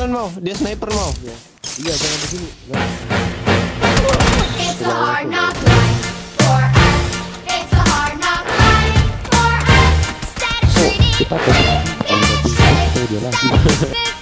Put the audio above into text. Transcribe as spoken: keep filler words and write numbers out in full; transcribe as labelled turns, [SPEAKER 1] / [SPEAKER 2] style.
[SPEAKER 1] sniperan mau, dia sniper mau. Ya.
[SPEAKER 2] Iya, jangan begini.
[SPEAKER 3] It's a hard knock life for us. It's a hard knock life for us. Instead of treating
[SPEAKER 2] Kita apa?
[SPEAKER 3] it, it's
[SPEAKER 2] Dia lagi.